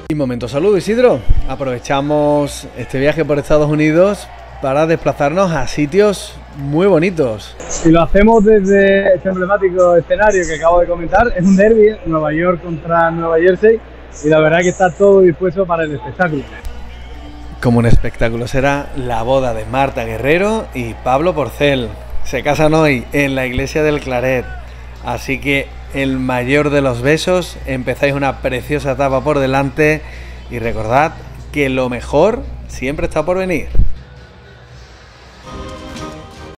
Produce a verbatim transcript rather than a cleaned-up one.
Y momento saludo, Isidro. Aprovechamos este viaje por Estados Unidos para desplazarnos a sitios muy bonitos. Y lo hacemos desde este emblemático escenario que acabo de comentar. Es un derbi, Nueva York contra Nueva Jersey, y la verdad que está todo dispuesto para el espectáculo. Como un espectáculo será la boda de Marta Guerrero y Pablo Porcel. Se casan hoy en la iglesia del Claret, así que el mayor de los besos, empezáis una preciosa etapa por delante y recordad que lo mejor siempre está por venir.